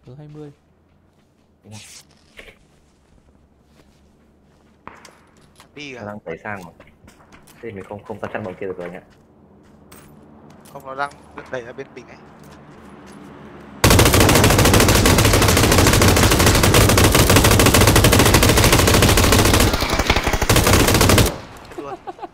Hướng 20. Đi à? Nó đang tẩy sang mà. Thế mình không có chăn bọn kia được rồi nhá. Không, nó đang đẩy ra bên mình ấy. Chết luôn.